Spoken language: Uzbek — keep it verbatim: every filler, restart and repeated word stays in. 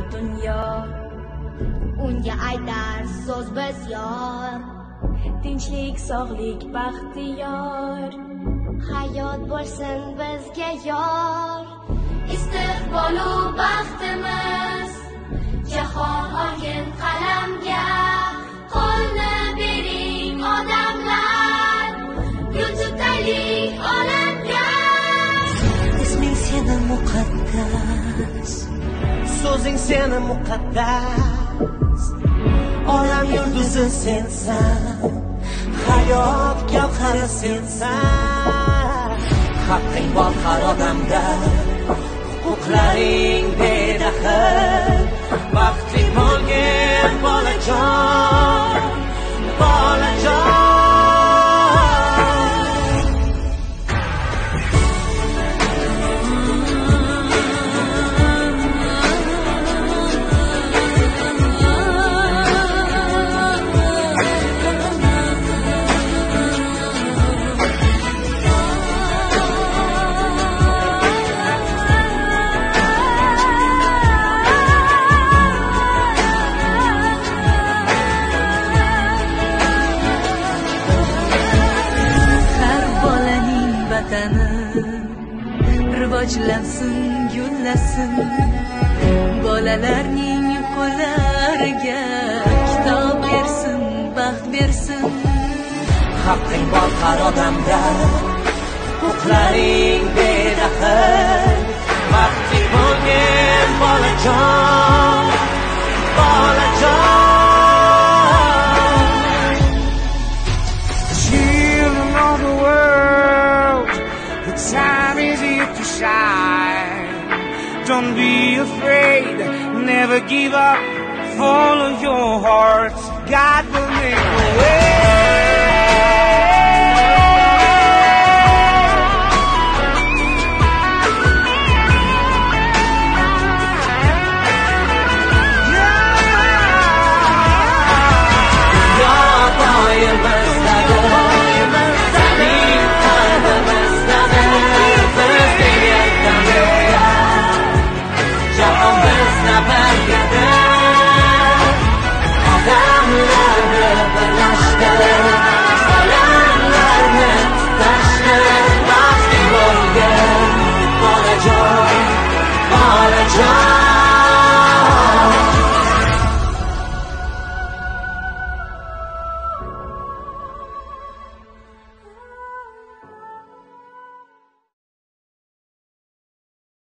dunyo. Unga aytar so'z biz yor, tinchlik, sog'lik, baxtiyor. Hayot bo'lsin bizga yor, istiqbolu baxtimiz. Jahon olgin qalamga, qo'lni bering odamlar, gul tutaylik olamga. Isming seni muqaddas, so'zing seni muqaddas. Olam yulduzi sensan, hayot gavhari sensan. Haqqing bor har odamda, huquqlaring bedaxl. Baxtli bo'lgin bolajon, bolajon. Rivojlansin, gullasin, bolalarning qo'llariga kitob bersin, baxt bersin. Haqqing bor har odamda, huquqlaring bedaxl. Baxtli bo'lgin bolajon, bolajon. Children of the world, the time is here to shine. Don't be afraid, never give up. Follow your heart, God will make a way.